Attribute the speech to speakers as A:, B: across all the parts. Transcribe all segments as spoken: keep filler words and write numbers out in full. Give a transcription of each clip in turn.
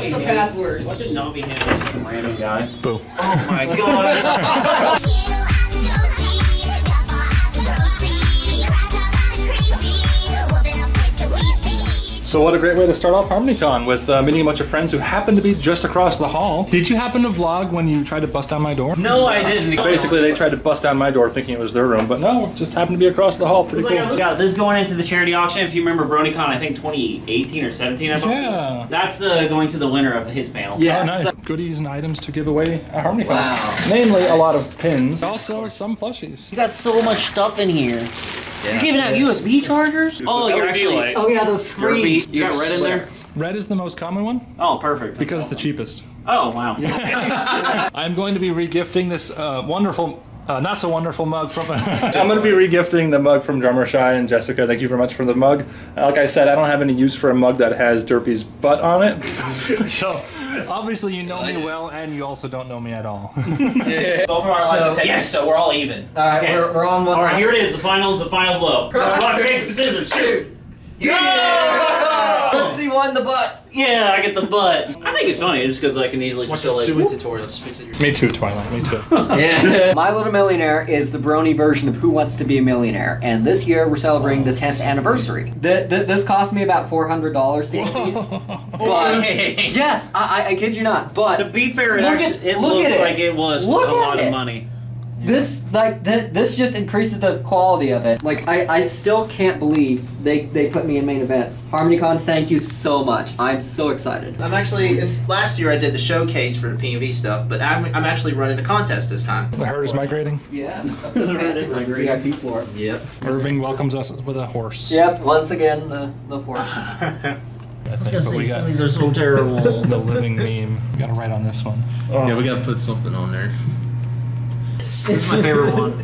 A: What's the password?
B: What did not be handled with some random guy?
C: Boo.
B: Oh my god.
C: So what a great way to start off HarmonyCon with uh, meeting a bunch of friends who happen to be just across the hall. Did you happen to vlog when you tried to bust down my door?
B: No, I didn't.
C: Basically, they tried to bust down my door thinking it was their room, but no, just happened to be across the hall. Pretty cool.
B: Like, yeah, this is going into the charity auction. If you remember BronyCon, I think twenty eighteen or seventeen, I bought
C: Yeah.
B: this. That's uh, going to the winner of his panel.
C: Yeah, oh, nice. Goodies and items to give away at HarmonyCon.
A: Wow.
C: Namely, a lot of pins. Also, some plushies.
B: You got so much stuff in here. Yeah. You're giving out U S B chargers?
C: It's
B: oh, you're actually.
C: light.
A: Oh yeah, those screens.
B: You got red in there?
C: Red is the most common one.
B: Oh, perfect.
C: Because it's the cheapest.
B: Oh, wow.
C: I'm going to be regifting this uh, wonderful, uh, not so wonderful mug from. I'm going to be regifting the mug from Drummer Shy and Jessica. Thank you very much for the mug. Uh, like I said, I don't have any use for a mug that has Derpy's butt on it. So. Obviously, you know me well, and you also don't know me at all.
D: Yeah. Both of our lives are taken, yes. So we're all even.
A: All right,
B: okay.
A: we're, we're on one.
B: All right, here it is, the final, the final blow. Rock, paper, scissors, shoot!
A: Yeah! Let's see one the butt.
B: Yeah, I get the butt. I think it's funny, just because I can easily
D: Watch
B: just
D: the
B: go like.
D: suing tutorial. Just fix it yourself.
C: Me too, Twilight. Me too.
A: Yeah. My Little Millionaire is the Brony version of Who Wants to Be a Millionaire, and this year we're celebrating the tenth anniversary. The, the, this cost me about four hundred dollars to get these. But yes, I, I, I kid you not. But
B: to be fair, it,
A: look
B: actually,
A: at,
B: it
A: look
B: looks
A: at it.
B: like it was
A: Look
B: a lot
A: it.
B: of money.
A: This like th this just increases the quality of it. Like I, I still can't believe they they put me in main events. HarmonyCon, thank you so much. I'm so excited.
D: I'm actually. It's last year I did the showcase for the P and V stuff, but I'm I'm actually running a contest this time.
C: The herd is migrating.
A: Yeah. The V I P floor.
D: Yep.
C: Irving welcomes us with a horse.
A: Yep. Once again, the the horse.
B: I was gonna say some of these are so terrible.
C: The living meme. We gotta write on this one.
D: Oh. Yeah, we gotta put something on there.
B: This is my favorite one.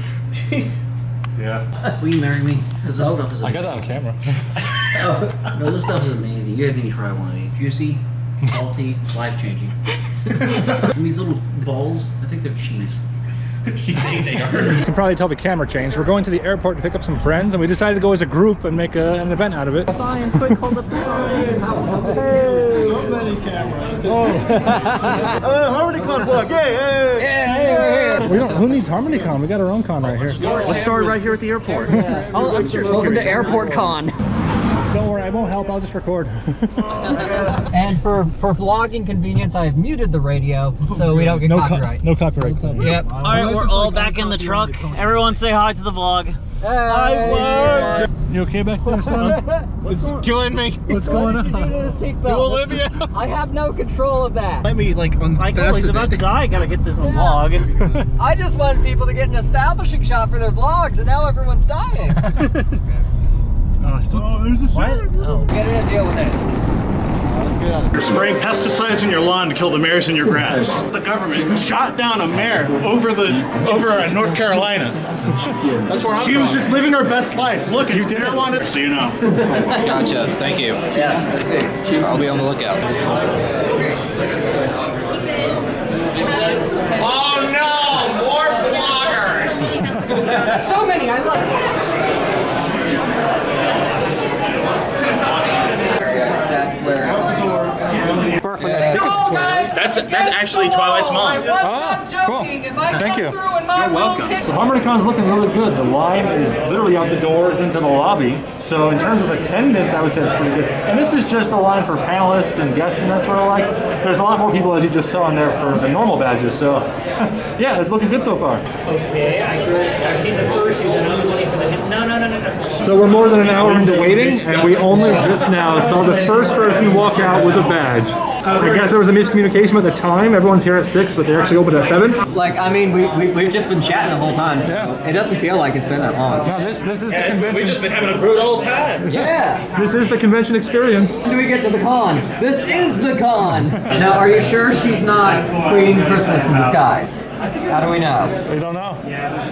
C: Yeah.
B: Will you marry me? Because this
A: Oh,
B: stuff is
C: I
B: amazing.
C: got that on camera.
B: Oh, no, this stuff is amazing. You guys need to try one of these. Juicy, salty, life-changing. And these little balls, I think they're cheese.
D: You think they are?
C: You can probably tell the camera changed. We're going to the airport to pick up some friends, and we decided to go as a group and make a, an event out of it.
B: Science, quick, hold up the science.
C: Hey, so many cameras. Oh. uh, HarmonyCon vlog, yay, yay.
A: Yeah, yeah,
C: We don't, who needs HarmonyCon? We got our own con right here.
D: Let's start right here at the airport. Oh, I'm sure.
A: Welcome to Airport Con.
C: Don't worry, I won't help. I'll just record.
A: And for for vlogging convenience, I've muted the radio so we don't get
C: no
A: copyright.
C: Co no copyright.
A: Yep.
B: All right, we're all back in the truck. Everyone say hi to the vlog.
A: Hi, vlog.
C: You okay back there, son?
D: It's killing me.
C: What's going on?
D: Olivia.
A: I have no control of that.
D: Let me like
B: Michael, he's
D: unfasten
B: about to
D: it.
B: die. Gotta get this on vlog.
A: I just wanted people to get an establishing shot for their vlogs, and now everyone's dying.
C: Oh, still, oh, there's a
B: What? Oh.
A: Get in a deal with it.
E: You're spraying pesticides in your lawn to kill the mares in your grass. The government who shot down a mare over the over uh, North Carolina.
D: That's where I'm
E: She
D: from.
E: was just living her best life. Look, you didn't want it, so you know.
D: Gotcha. Thank you.
A: Yes, I see.
D: I'll be on the lookout. Oh no! More vloggers!
A: So many, I love it. That's where.
B: That's that's actually Twilight's mom.
C: Oh, cool. Thank you. You're welcome. So HarmonyCon's looking really good. The line is literally out the doors into the lobby. So in terms of attendance, I would say it's pretty good. And this is just the line for panelists and guests and that sort of like. There's a lot more people, as you just saw in there, for the normal badges. So yeah, it's looking good so far.
B: Okay, I, I've seen the first. You done money for the no, no, no, no, no.
C: So we're more than an hour into waiting, and we only just now saw the first person walk out with a badge. I guess there was a miscommunication with the time. Everyone's here at six, but they actually opened at seven.
A: Like, I mean, we, we, we've just been chatting the whole time, so
C: Yeah.
A: it doesn't feel like it's been that long.
C: No, this this is the
B: Yeah,
C: convention.
B: we've just been having a good old time.
A: Yeah!
C: This is the convention experience.
A: When do we get to the con? This is the con! Now, are you sure she's not Queen Christmas in disguise? How do we know?
C: We don't know.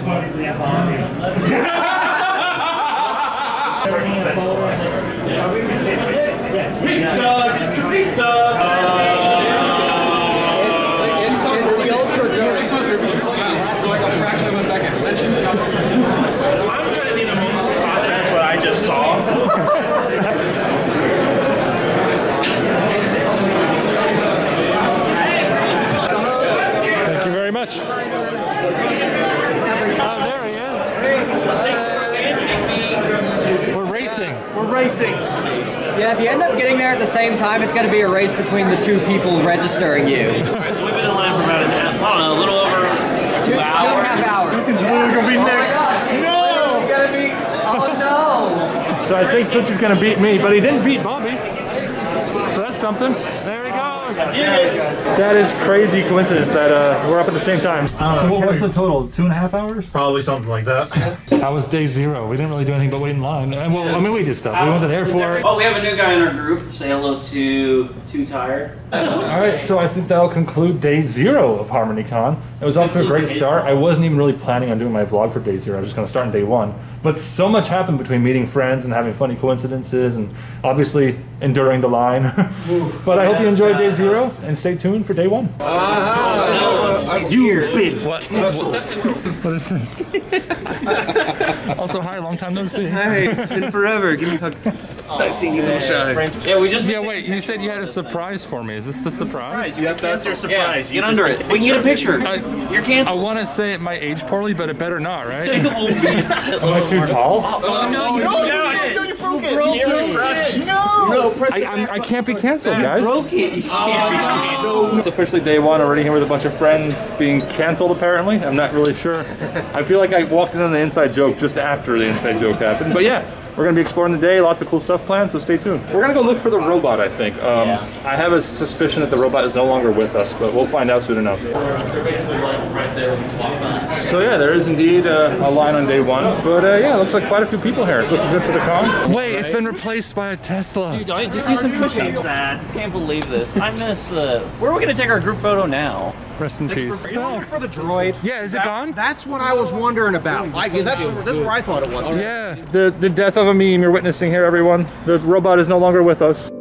B: Pizza! Pizza!
A: It's, it's the ultra joke.
F: She's not there, she's like a fraction of a second. Then she
B: I'm gonna need a moment to process what I just saw.
A: getting there at the same time, it's going to be a race between the two people registering you.
G: So we've been in line for about an hour, I don't know, a little over two, two hours.
A: Two and a half hours.
E: This is literally gonna be
A: oh
E: next.
A: No! It's gonna be, oh no!
C: So I think Tootsie's gonna beat me, but he didn't beat Bobby. So that's something. There we go. That is crazy coincidence that uh, we're up at the same time. So what was the total? Two and a half hours?
E: Probably something like that.
C: How was day zero? We didn't really do anything but wait in line. And, well, I mean, we did stuff. We went to the airport.
G: Oh, we have a new guy in our group. Say hello to Too Tired.
C: All right, so I think that'll conclude day zero of HarmonyCon. It was off to a great start. I wasn't even really planning on doing my vlog for day zero. I was just going to start on day one. But so much happened between meeting friends and having funny coincidences and obviously enduring the line. But I hope you enjoyed day zero and stay tuned for day one.
G: Uh,
C: you bitch! What? What is this? Also, hi, long time no see.
H: Hey, it's been forever. Give me a hug. Nice seeing you, little shy.
G: Yeah, we just.
C: Yeah, wait. You said you had a surprise for me. Is this the surprise?
E: Yep, that's your surprise.
G: Yeah, get under it. We can get a picture.
C: I,
G: You're canceled.
C: I want to say it might age poorly, but it better not, right? Am I too tall?
G: Oh, no, you
E: No,
G: broke
E: no,
G: it.
E: no, you broke it.
G: broke
E: it. No.
H: No, press
C: I, I'm, I can't be canceled, guys.
G: Broke it. You can't
C: Oh. It's officially day one, already here with a bunch of friends being canceled apparently. I'm not really sure. I feel like I walked in on the inside joke just after the inside joke happened. But yeah, we're gonna be exploring the day, lots of cool stuff planned, so stay tuned. We're gonna go look for the robot, I think. Um, yeah. I have a suspicion that the robot is no longer with us, but we'll find out soon enough.
G: They're basically right there when we walk by.
C: So yeah, there is indeed uh, a line on day one, but uh, yeah, it looks like quite a few people here. It's looking good for the con. Wait, it's been replaced by a Tesla.
G: Dude, just do some push-ups. I can't believe this. I miss the... Where are we gonna take our group photo now?
C: Rest in peace.
H: Are you looking for the droid?
C: Yeah, is it gone?
H: That's what I was wondering about. Like, is that, that's where I thought it was.
C: Yeah, the, the death of a meme you're witnessing here, everyone. The robot is no longer with us.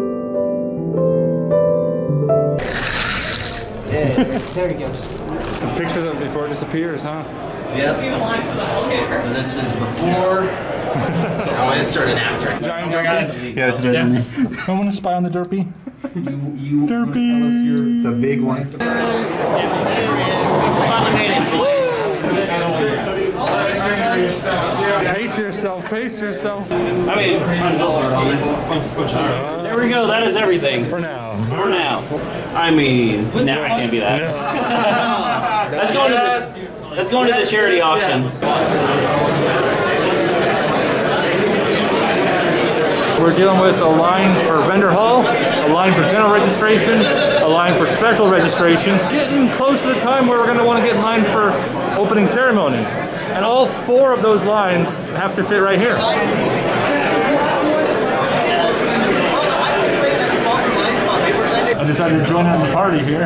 D: Yeah, there he goes.
C: Some pictures of it before it disappears, huh?
D: Yep. So this is before. I'll insert it after.
C: Giant derpy?
E: Yeah, it's yeah.
C: I want to spy on the derpy.
B: You, you
C: Derpy.
E: It's a big one.
C: Pace yourself, pace yourself.
G: I mean, uh, there we go. That is everything.
C: For now.
G: For now. I mean, no, nah, I can't be that. Let's go into the, let's go into the charity auction.
C: We're dealing with a line for vendor hall, a line for general registration, a line for special registration. Getting close to the time where we're going to want to get in line for opening ceremonies. And all four of those lines have to fit right here. I decided to join in the party here.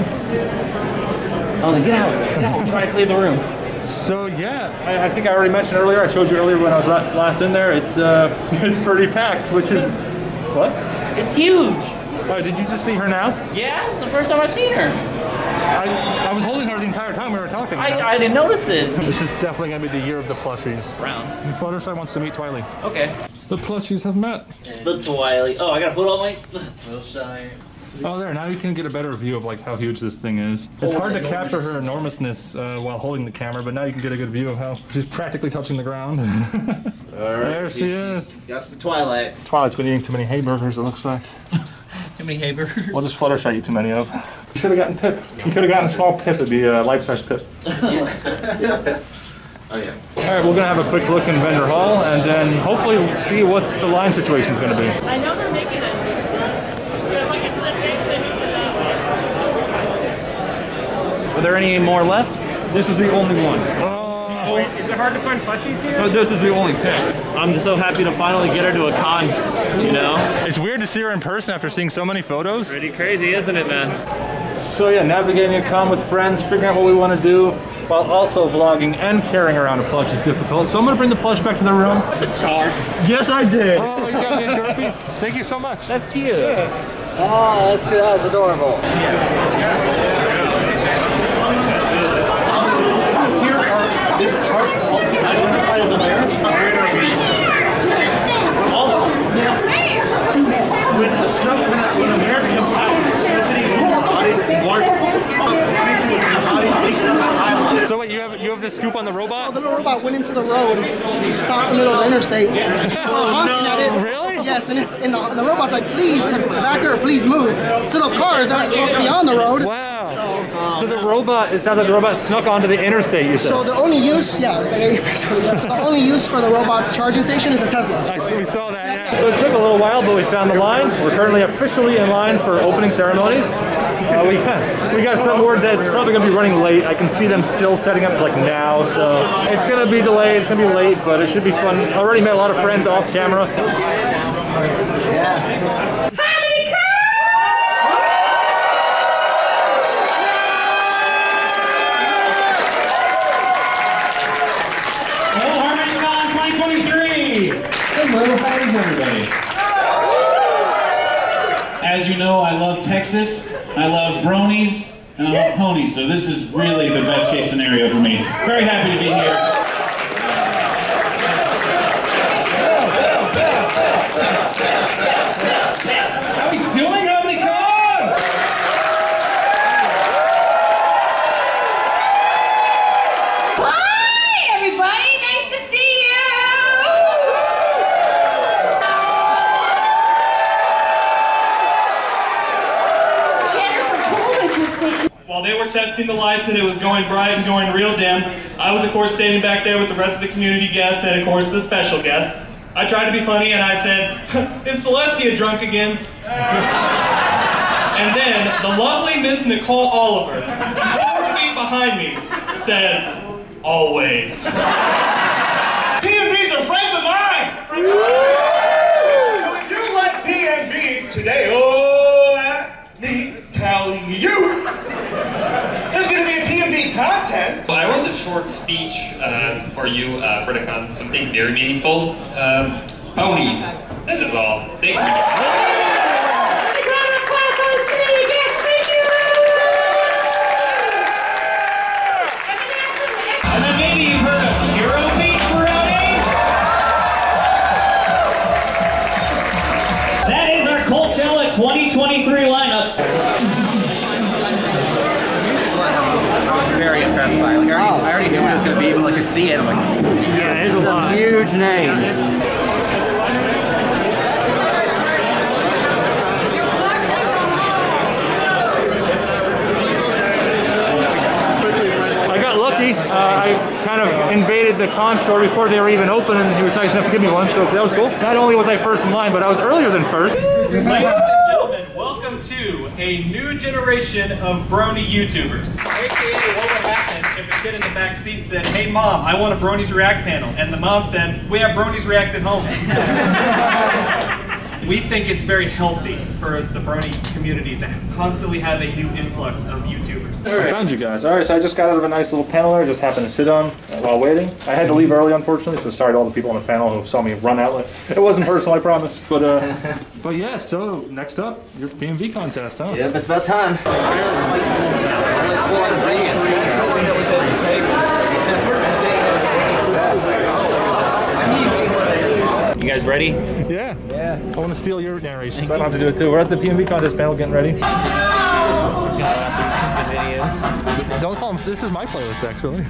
G: Oh, then get out. Get out. Try to clear the room.
C: So yeah, I, I think I already mentioned earlier, I showed you earlier when I was la last in there, it's uh, it's pretty packed, which is, what?
G: It's huge.
C: Oh, did you just see her now?
G: Yeah, it's the first time I've seen her.
C: I, I was holding her the entire time we were talking.
G: I, I didn't notice it.
C: This is definitely going to be the year of the plushies.
G: Round.
C: And Fluttershy wants to meet Twiley.
G: Okay.
C: The plushies have met.
G: The Twiley. Oh, I gotta put on my...
D: Real shy.
C: Oh, there, now you can get a better view of like how huge this thing is. It's hard to capture her enormousness uh, while holding the camera, but now you can get a good view of how she's practically touching the ground.
D: All right.
C: There she is.
D: That's the Twilight.
C: Twilight's been eating too many hamburgers, it looks like.
G: Too many hamburgers.
C: What does Fluttershy eat too many of? You should have gotten Pip. You could have gotten a small Pip, it'd be a life-size Pip.
D: Yeah. Oh yeah.
C: Alright, we're gonna have a quick look in vendor hall and then hopefully we'll see what the line situation's gonna be.
I: I know they're making it.
G: Are there any more left?
H: This is the only one.
C: Oh.
I: Wait, is it hard to find plushies here?
H: No, this is the only pick.
I: I'm just so happy to finally get her to a con, you know?
C: It's weird to see her in person after seeing so many photos.
I: Pretty crazy, isn't it, man?
C: So yeah, navigating a con with friends, figuring out what we want to do, while also vlogging and carrying around a plush is difficult. So I'm gonna bring the plush back to the room.
D: Charge.
E: Yes, I did.
C: Oh, you got me a derpy. Thank you so much.
G: That's cute.
A: Oh, that's good. That's adorable.
E: Here are, is a chart to help you identify the layer. But also, when the snow, when a, when a mare becomes happy, the snow hitting over the body enlarges. It means when the body makes up an eyeball.
C: So wait, you have you have this scoop on the robot?
J: The robot went into the road and he stopped in the middle of the interstate.
C: Oh,
J: honking
C: no.
J: at it.
C: Really?
J: Yes, press, and it's and the, the robot's like, please, backer, please move. So the cars aren't supposed to be on the road.
C: Wow.
J: So,
C: so the robot, it sounds like the robot snuck onto the interstate, you said.
J: So the only use, yeah, basically, yes. The only use for the robot's charging station is a Tesla.
C: I see, we saw that, yeah. So it took a little while, but we found the line. We're currently officially in line for opening ceremonies. Uh, we got we got some word that it's probably going to be running late. I can see them still setting up like now, so it's going to be delayed. It's going to be late, but it should be fun. I already met a lot of friends off camera. Yeah.
K: HarmonyCon twenty twenty-three. Hello, how is everybody? As you know, I love Texas, I love Bronies, and I love ponies, so this is really the best case scenario for me. Very happy to be here. How are we doing, HarmonyCon?
L: Hi, everybody, nice to see you.
M: While they were testing the lights and it was going bright and going real dim, I was of course standing back there with the rest of the community guests and of course the special guest. I tried to be funny and I said, is Celestia drunk again? And then the lovely Miss Nicole Oliver, four feet behind me, said, always.
K: P M Vs are friends of mine! If you like P M Vs today, oh, let me tell you, there's going to be a P M V contest.
N: Well, I wrote a short speech uh, for you uh, for the con, something very meaningful. Um, ponies, that is all. Thank you.
K: And then maybe you've heard of Hero Feet, Brony? That is our Coachella twenty twenty-three lineup.
D: I'm very impressed by it. Like, I, already, I already knew what it was going to be, but like to see it, I'm like,
A: yeah, there's a lot. Huge names.
C: Uh, I kind of invaded the con store before they were even open, and he was nice enough to give me one, so that was cool. Not only was I first in line, but I was earlier than first.
M: Ladies and gentlemen, welcome to a new generation of Brony YouTubers. A K A what would happen if a kid in the back seat said, hey mom, I want a Bronies React panel, and the mom said, we have Bronies React at home. We think it's very healthy for the Brony community to constantly have a new influx of YouTubers.
C: I found you guys. Alright, so I just got out of a nice little panel there, just happened to sit on while waiting. I had to leave early, unfortunately, so sorry to all the people on the panel who saw me run out. It wasn't personal, I promise. But uh, but yeah, so next up, your P M V contest, huh?
D: Yep, it's about time.
I: You guys ready?
C: Yeah. Yeah. I want to steal your narration, so I don't have to do it too. We're at the P M V contest panel getting ready. Don't call them. This is my playlist, actually.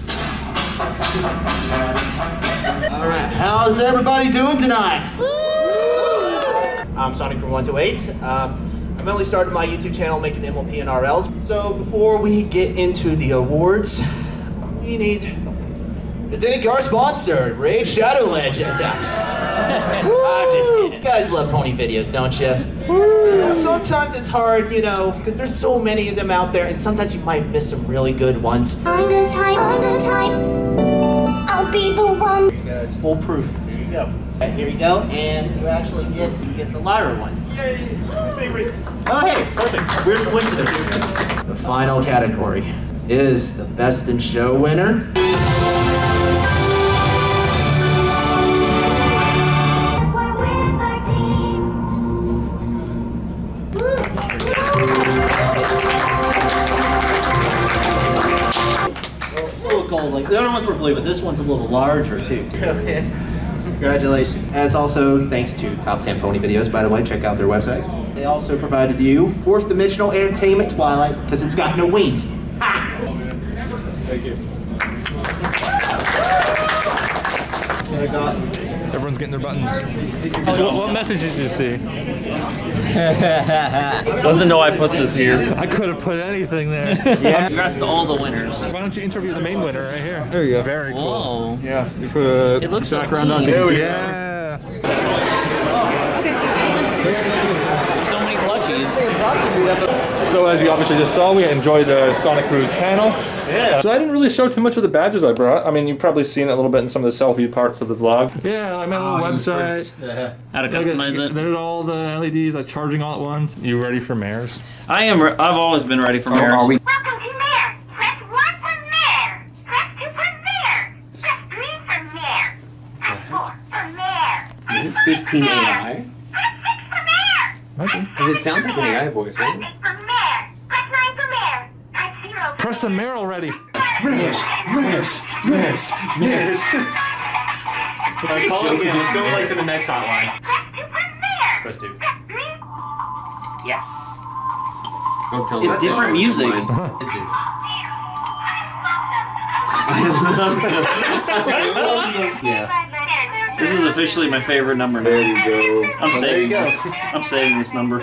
D: All right, how's everybody doing tonight? I'm Sonic from one two eight. Uh, I've only started my YouTube channel making M L P and R Ls. So before we get into the awards, we need to thank our sponsor, Raid Shadow Legends. I'm just kidding. You guys love pony videos, don't you? And sometimes it's hard, you know, because there's so many of them out there, and sometimes you might miss some really good ones.
L: All the time, all the time, I'll be the one.
D: You guys, foolproof. Here you go. Right, here you go, and you actually get to get the Lyra one.
M: Yay! My favorite.
D: Oh, hey, perfect. Weird coincidence. The final category is the Best in Show winner. Like the other ones were blue, but this one's a little larger too. Congratulations. And it's also thanks to Top ten Pony Videos, by the way. Check out their website. They also provided you Fourth Dimensional Entertainment Twilight because it's got no wings. Ha! Thank you. I got
C: Everyone's getting their buttons. What, what message did you see?
G: Doesn't know I put this here.
C: I could have put anything there.
G: Yeah. Congrats to all the winners.
C: Why don't you interview the main winner right here? There you go. Very cool.
G: Whoa.
C: Yeah. You put a
G: it looks
C: background
G: so
C: on
G: there.
C: it.
G: Yeah. So many plushies.
C: So as you obviously just saw, we enjoyed the Sonic Cruise panel. Yeah. So I didn't really show too much of the badges I brought. I mean, you've probably seen it a little bit in some of the selfie parts of the vlog. Yeah, I made a little
G: oh,
C: website.
G: Yeah. How to customize it.
C: There's all the L E Ds, like charging all at once. You ready for mares?
G: I am. Re I've always been ready for
C: oh,
G: mares.
C: Are we?
L: Welcome to Mare. Press one for Mare. Press two for Mare. Press three for Mare. Press four for Mare.
H: Is this fifteen A I?
L: Press six for Mare.
H: Because it sounds like an A I voice, right?
L: Press eight for Mare. Press nine for Mare. Press zero for
C: Press the mare already.
H: Mares, mares, mares, mares.
D: Alright, call it again. Let's go like to the next hotline.
L: Press two for Mare.
D: Press two.
L: Press three.
D: Yes.
H: Don't tell
G: It's different music.
H: I love them. I love them.
G: Yeah. This is officially my favorite number.
H: There you go.
G: I'm
D: Well,
G: saving
D: there you
G: this. I'm saving this number.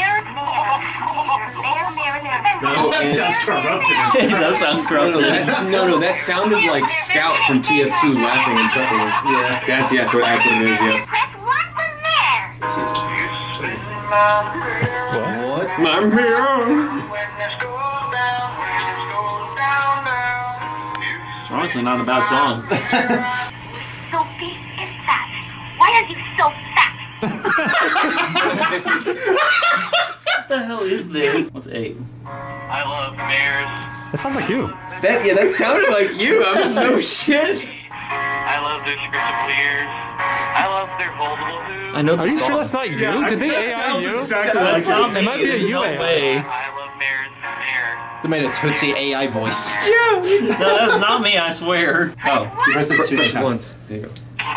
H: Oh,
D: that sounds corrupted.
G: It does sound
H: No,
G: corrupted.
H: no, that, no, no, that sounded like Scout from T F two laughing and chuckling.
D: Yeah.
H: That's, yeah, that's what, that's what it is, yeah.
L: Press one for Mare.
D: What?
H: My mirror.
G: It's honestly not a bad song.
L: Sophie is fat. Why are you so fat?
G: What the hell is this? What's eight?
O: I love mares.
C: That sounds like you.
H: That, yeah, that sounded like you. I mean, no shit.
O: I love their scriptable ears. I love their foldable hooves.
C: I know. Are you sure that's not you?
D: Yeah,
C: Did they
D: that
C: A I
D: sounds
C: you?
D: exactly
G: That's
D: like
G: not
D: it.
G: me.
C: It might be a
G: There's
C: you
G: no
C: A I.
G: way.
O: I love mares and hair.
D: They made a Tootsie A I voice.
H: Yeah.
G: No, that's not me, I swear. Oh.
H: You press it two
D: Press
H: times.
D: once.
H: There you go.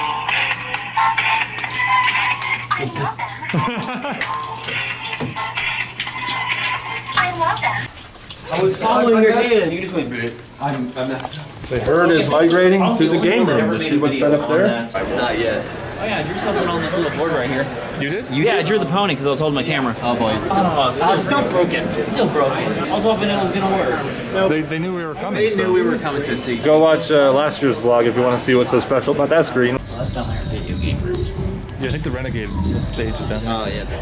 L: I love them.
H: I was following your hand. You just went, I'm, I'm messed up.
C: The herd is migrating
G: I'm
C: to the
G: only
C: game
G: one that
C: room
G: ever
C: to
G: made
C: see
G: a
C: what's
G: video
C: set up
G: on
C: there.
G: that.
H: Not yet.
G: Oh yeah, I drew something on this little board right here.
C: You did?
G: Yeah, I drew the pony because I was holding my camera.
D: Oh boy.
G: Oh, still,
D: It's still broken.
G: It's still broken. I was hoping it was gonna work.
C: They, they knew we were coming.
D: They
C: so.
D: knew we were coming to see.
C: Go watch uh, last year's vlog if you want to see what's so special about that screen.
G: Well, that's down there in video game room.
C: Yeah, I think the Renegade stage is down there.
D: Oh yeah.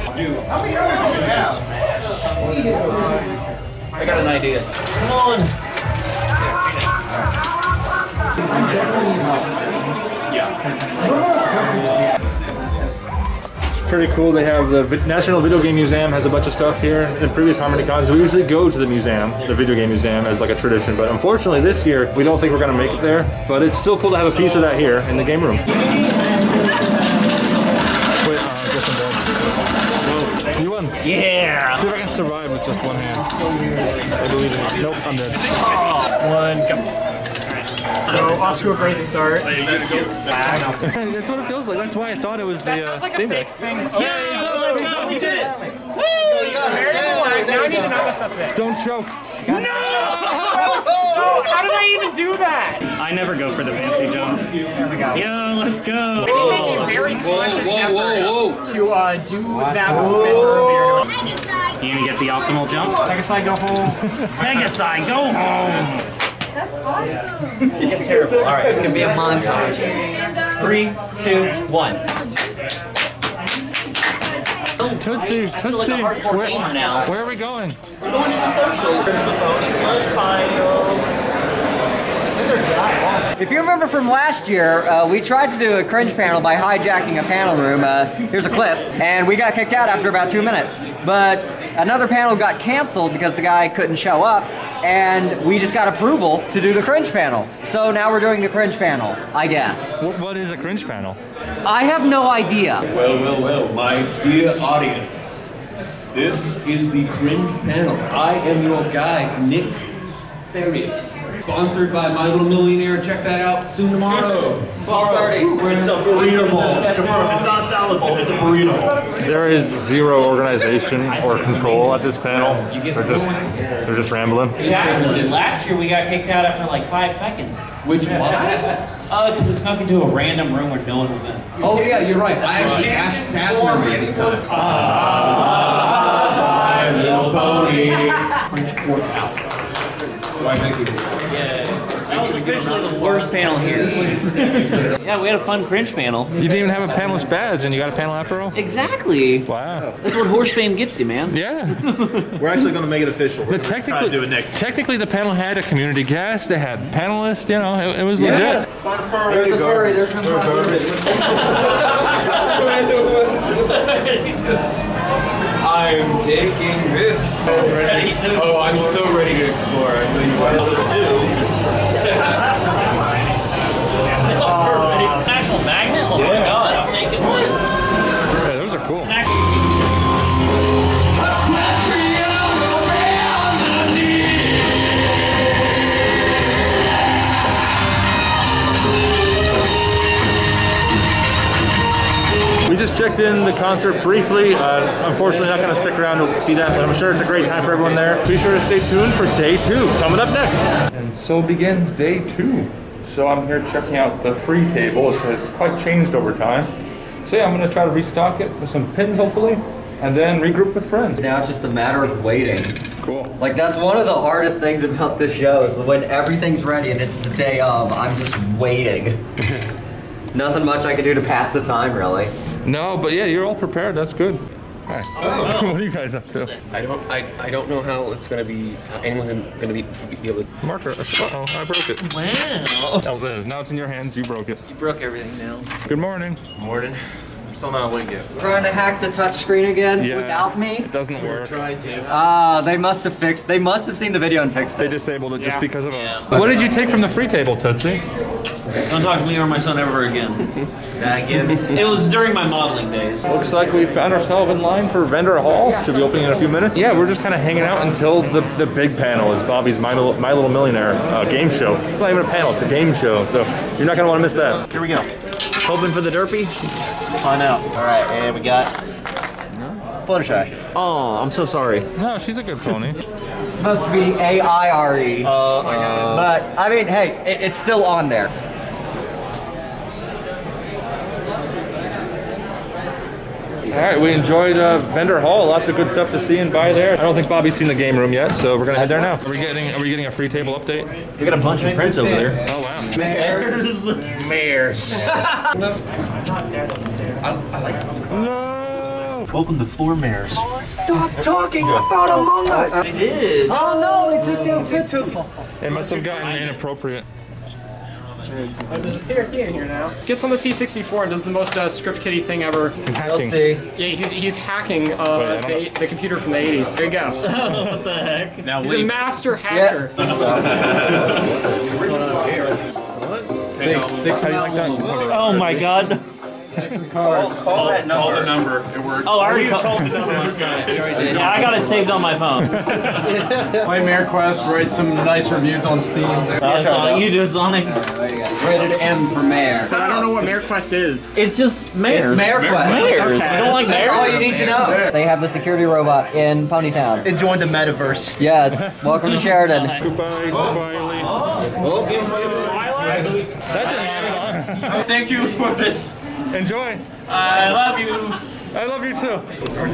G: I got an idea. Come on.
C: It's pretty cool. They have the Vi- National Video Game Museum has a bunch of stuff here. In previous HarmonyCons, we usually go to the museum, the Video Game Museum, as like a tradition. But unfortunately, this year we don't think we're gonna make it there. But it's still cool to have a piece of that here in the game room. Wait, uh, just in bed. Whoa, you won.
G: Yeah.
C: See if I can survive with just one hand. So weird. I believe in it. Nope, I'm dead.
M: Oh, one, go. So off to a great start.
C: Let's go back. That's what it feels like. That's why I thought it was the.
M: That sounds like
C: uh,
M: a fake thing.
C: Yeah,
M: Oh,
C: yeah,
M: we did it! Woo! Very
D: Hey,
M: relaxed.
D: there
M: Now I
D: you
M: need
D: go.
M: to know this up there.
C: Don't choke.
M: No! Oh, how did I even do that?
G: I never go for the fancy jump.
M: There we go.
G: Yo, let's go.
M: I can make a very conscious
H: whoa,
M: effort
H: whoa, whoa.
M: to uh, do that movement earlier.
G: You gonna get the optimal jump?
M: Pegasai, go home.
G: Pegasai, go home!
P: That's awesome.
A: You get terrible. All right, it's gonna be a montage. Three, two, one.
C: Tootsie,
G: I feel like a
C: Tootsie.
G: hardcore
C: Where,
G: gamer now.
C: where are we going?
G: We're going to the social.
A: If you remember from last year, uh, we tried to do a cringe panel by hijacking a panel room. Uh, here's a clip, and we got kicked out after about two minutes. But another panel got canceled because the guy couldn't show up, and we just got approval to do the cringe panel. So now we're doing the cringe panel, I guess.
C: What, what is a cringe panel?
A: I have no idea.
Q: Well, well, well, my dear audience, this is the cringe panel. I am your guide, Nick Mysterious. Sponsored by My Little Millionaire. Check that out soon tomorrow.
D: twelve thirty. It's a burrito bowl. It's not a salad bowl, it's a burrito bowl.
C: There is zero organization or control at this panel. They're just they're just rambling.
G: Exactly. Last year we got kicked out after like five seconds.
Q: Which one?
G: Oh, because we snuck into a random room where no one was in.
Q: Oh yeah, you're right. I actually asked staff members this time.
G: Ah,
Q: my little pony. Why thank you.
G: Yeah. That was officially the worst panel here. Yeah, we had a fun cringe panel.
C: You didn't even have a panelist badge, and you got a panel after all?
G: Exactly.
C: Wow.
G: That's what horse fame gets you, man.
C: Yeah.
D: We're actually going to make it official. We're
C: But
D: going to try to do it next.
C: Technically, the panel had a community guest. They had panelists. You know, it, it was legit.
D: There's a furry. There's a
Q: I'm taking this. Oh, I'm so ready to explore. I tell you what.
G: National magnet? Oh my god, I'm taking one.
C: Yeah, those are cool. We just checked in the concert briefly. Uh, unfortunately, not going to stick around to see that, but I'm sure it's a great time for everyone there. Be sure to stay tuned for day two, coming up next. And so begins day two. So I'm here checking out the free table. It has quite changed over time. So yeah, I'm going to try to restock it with some pins, hopefully, and then regroup with friends.
A: Now it's just a matter of waiting.
C: Cool.
A: Like, that's one of the hardest things about this show is when everything's ready and it's the day of, I'm just waiting. Nothing much I can do to pass the time, really.
C: No, but yeah, you're all prepared. That's good. All right.
Q: Oh.
C: What are you guys up to?
Q: I don't. I. I don't know how it's gonna be. How anyone's gonna be, be able to.
C: Marker. Uh oh, I broke it.
G: Wow.
C: Oh, there. Now it's in your hands. You broke it.
G: You broke everything now.
C: Good morning.
D: Morning. I'm still not awake yet.
A: Trying to hack the touchscreen again
C: Yeah,
A: without me?
C: It doesn't work.
D: Try to.
A: Ah, uh, they must have fixed. They must have seen the video and fixed
C: They
A: it.
C: disabled it
D: Yeah.
C: just because of
G: Yeah.
C: us. What did you take from the free table, Tootsie?
G: Don't talk to me or my son ever again.
D: Back in.
G: It was during my modeling days.
C: Looks like we found ourselves in line for Vendor Hall. Should be opening in a few minutes. Yeah, we're just kind of hanging out until the, the big panel is Bobby's My Little, My Little Millionaire uh, game show. It's not even a panel, it's a game show, so you're not going to want to miss that.
D: Here we go.
G: Hoping for the derpy?
D: Find out. All right, and we got Fluttershy.
G: Oh, I'm so sorry.
C: No, she's a good pony.
A: It's supposed to be A I R E.
D: Uh, uh,
A: But, I mean, hey, it, it's still on there.
C: All right, we enjoyed uh, Vendor Hall. Lots of good stuff to see and buy there. I don't think Bobby's seen the game room yet, so we're gonna head there now. Are we getting Are we getting a free table update?
G: We got a bunch of prints over there.
C: Oh wow.
A: Mares.
D: Mares.
Q: I, I like this.
C: No.
D: Welcome to Floor Mares.
A: Stop talking about Among Us.
G: They did.
A: Oh no, they took down Tootsie.
C: It must have gotten inappropriate.
R: There's a C R T in here now. Gets on the C sixty-four and does the most uh, script kiddie thing ever.
C: He's
A: We'll
C: hacking.
A: see.
R: Yeah, he's, he's hacking uh,
C: Wait,
R: the, the computer from the eighties. There you go.
G: What the heck? Now
R: He's a master hacker.
A: Yeah.
C: Take, take How do you like that?
G: Oh my god.
D: Call, call that number.
Q: Call the number. It works.
G: Oh, I already
D: called
G: called
D: the number last night.
G: Yeah, I got it saved on my phone.
R: Play MareQuest, write some nice reviews on Steam.
G: Yeah, Sonic, you do Sonic.
A: Rated M for Mayor.
R: But I don't know what MareQuest is.
G: It's just mares.
A: It's Mayor Quest.
G: Mares.
R: Okay.
G: You don't like
A: That's
G: mares?
A: all you need to know. They have the security robot in Ponytown.
D: It joined the metaverse.
A: Yes. Welcome to Sheridan.
C: Goodbye, goodbye, Lee.
D: Oh, he's giving it.
C: That didn't happen.
G: Thank you for this.
C: Enjoy.
G: I love you.
C: I love you too.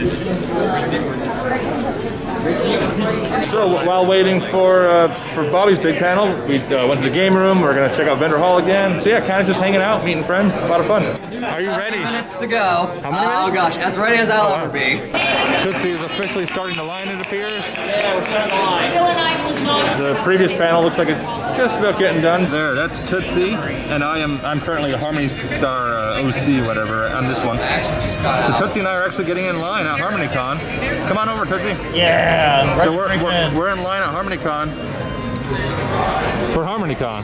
C: So while waiting for uh, for Bobby's big panel, we uh, went to the game room. We're gonna check out Vendor Hall again. So yeah, kind of just hanging out, meeting friends. A lot of fun. Are you ready?
A: Minutes to go.
C: How many
A: Oh
C: minutes?
A: gosh, as ready as I'll ever be.
C: Tootsie is officially starting the line, it appears.
G: Yeah, we're starting the line.
C: The previous panel looks like it's just about getting done. There, that's Tootsie, and I am I'm currently the Harmony Star uh, O C, whatever, on this one. So Tootsie and I are actually getting in line at HarmonyCon. Come on over, Tootsie.
G: Yeah.
C: So we're, we're, we're in line at HarmonyCon for HarmonyCon.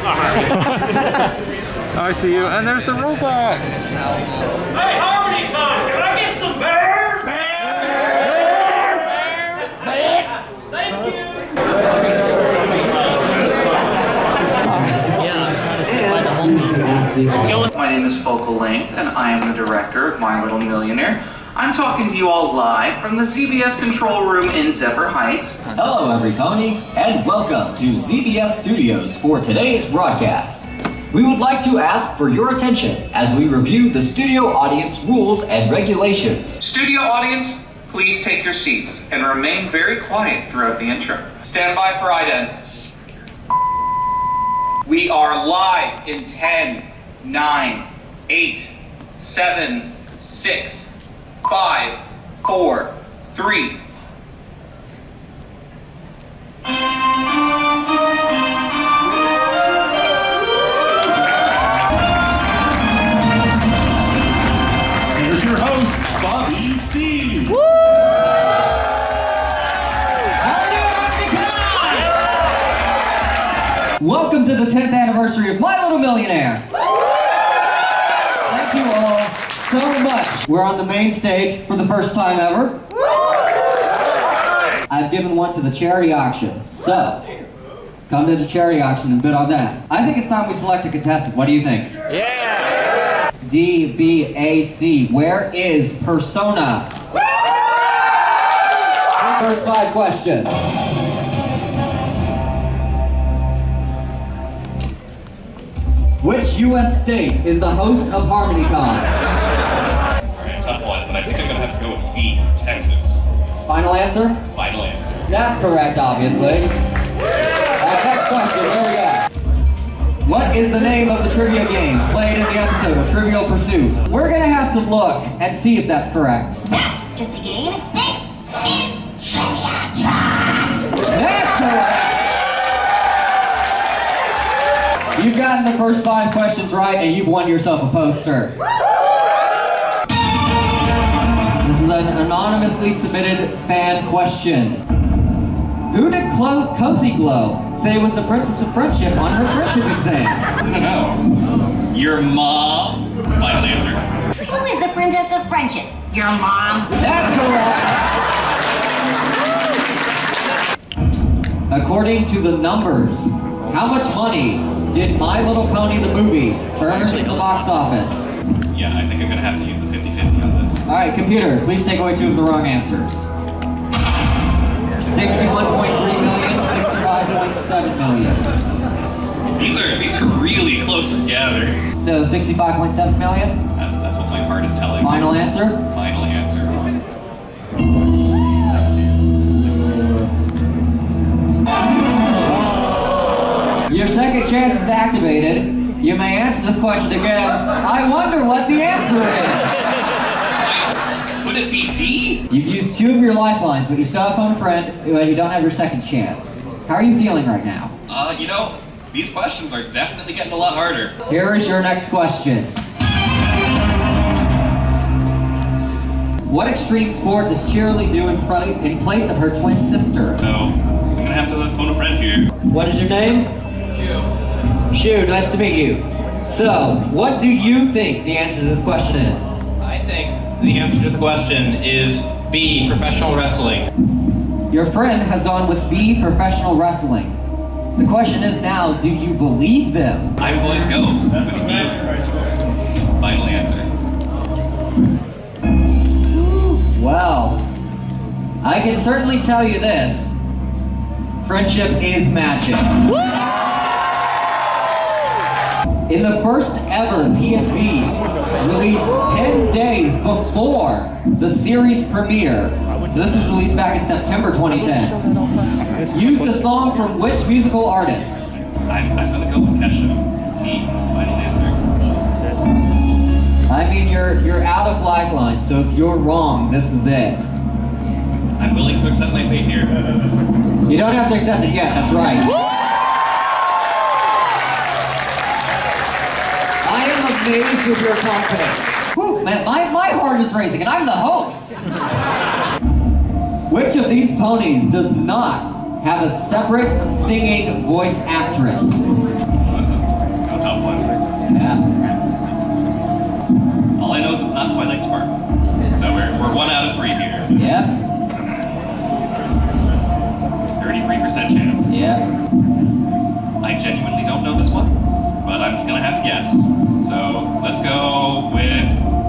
C: I see you, and there's the robot.
M: Hey, HarmonyCon, can I get some bears? Bears! Bears! Bears! Thank you!
S: Focal Length, and I am the director of My Little Millionaire. I'm talking to you all live from the Z B S control room in Zephyr Heights.
A: Hello, every pony, and welcome to Z B S Studios for today's broadcast. We would like to ask for your attention as we review the studio audience rules and regulations.
S: Studio audience, please take your seats and remain very quiet throughout the intro. Stand by for idents. We are live in ten, nine, eight, seven, six, five, four, three.
C: Here's your host, Bobby C. Woo!
A: Welcome to the tenth anniversary of My Little Millionaire. Thank you all so much. We're on the main stage for the first time ever. I've given one to the charity auction, so come to the charity auction and bid on that. I think it's time we select a contestant. What do you think?
C: Yeah!
A: D B A C, where is Persona? First five questions. Which U S state is the host of HarmonyCon?
N: Alright, tough one, but I think I'm gonna have to go with B, Texas.
A: Final answer?
N: Final answer.
A: That's correct, obviously. Alright, next question, here we go. What is the name of the trivia game played in the episode of Trivial Pursuit? We're gonna have to look and see if that's correct.
L: Not just a game. This is Trivia Trapped.
A: That's correct! You've gotten the first five questions right, and you've won yourself a poster. This is an anonymously submitted fan question. Who did Clo Cozy Glow say was the Princess of Friendship on her friendship exam?
N: I don't know. Your mom? Final answer.
L: Who is the Princess of Friendship? Your mom?
A: That's correct! According to the numbers, how much money did My Little Pony the movie earn in the box office?
N: Yeah, I think I'm gonna have to use the fifty fifty on this.
A: Alright, computer, please take away two of the wrong answers. sixty-one point three million, sixty-five point seven million.
N: These are these are really close together.
A: So sixty-five point seven million?
N: That's that's what my heart is telling me.
A: Final answer?
N: Final answer.
A: Your second chance is activated. You may answer this question again. I wonder what the answer is.
N: Could it be D?
A: You've used two of your lifelines, but you still have phone a friend, but you don't have your second chance. How are you feeling right now?
N: Uh, you know, these questions are definitely getting a lot harder.
A: Here is your next question. What extreme sport does Cheerilee do in, in place of her twin sister?
N: So, I'm gonna have to phone a friend here.
A: What is your name?
N: Shu.
A: Shu, nice to meet you. So, what do you think the answer to this question is?
T: I think the answer to the question is B, professional wrestling.
A: Your friend has gone with B, professional wrestling. The question is now, do you believe them?
N: I'm going to go with B. Final answer.
A: Well, I can certainly tell you this. Friendship is magic. In the first ever P F V, released ten days before the series premiere, so this was released back in September twenty ten, used a song from which musical artist?
N: I'm, I'm gonna go with Kesha. B. Final answer.
A: I mean, you're, you're out of lifeline, so if you're wrong, this is it.
N: I'm willing to accept my fate here.
A: You don't have to accept it yet, that's right. I am amazed with your confidence. Whew, man, my, my heart is racing, and I'm the host. Which of these ponies does not have a separate singing voice actress?
N: Listen, it's a tough one.
A: Yeah.
N: All I know is it's not Twilight Sparkle. So we're, we're one out of three here.
A: Yeah.
N: thirty-three percent chance.
A: Yeah.
N: I genuinely don't know this one, but I'm gonna have to guess. So let's go with